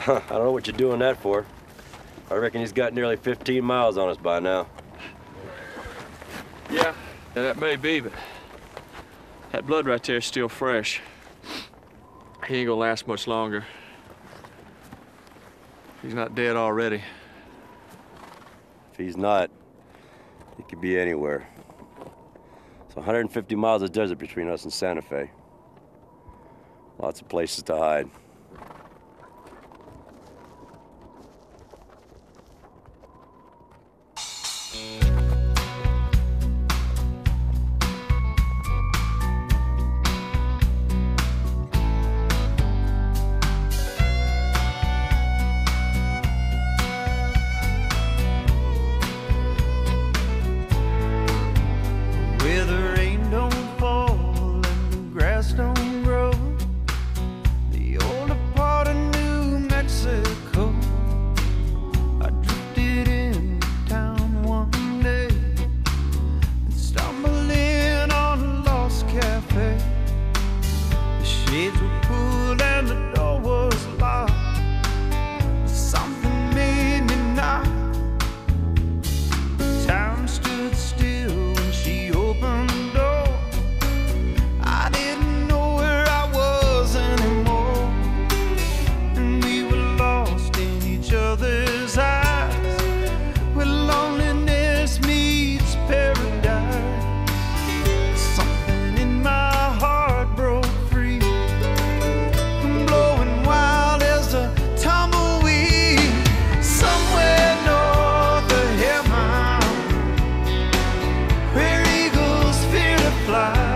I don't know what you're doing that for. I reckon he's got nearly 15 miles on us by now. Yeah, that may be, but that blood right there is still fresh. He ain't gonna last much longer. He's not dead already. If he's not, he could be anywhere. It's 150 miles of desert between us and Santa Fe. Lots of places to hide. Where the rain don't fall and the grass don't grow, the older part of New Mexico. I drifted into town one day and stumbled in on a lost cafe. The shades were pulled and the door was locked. Something made me knock. Time stood still when she opened the door. I didn't know where I was anymore, and we were lost in each other's eyes, where loneliness meets paradise. Something in my heart broke free, blowing wild as a tumbleweed. Somewhere north of heaven, where eagles fear to fly,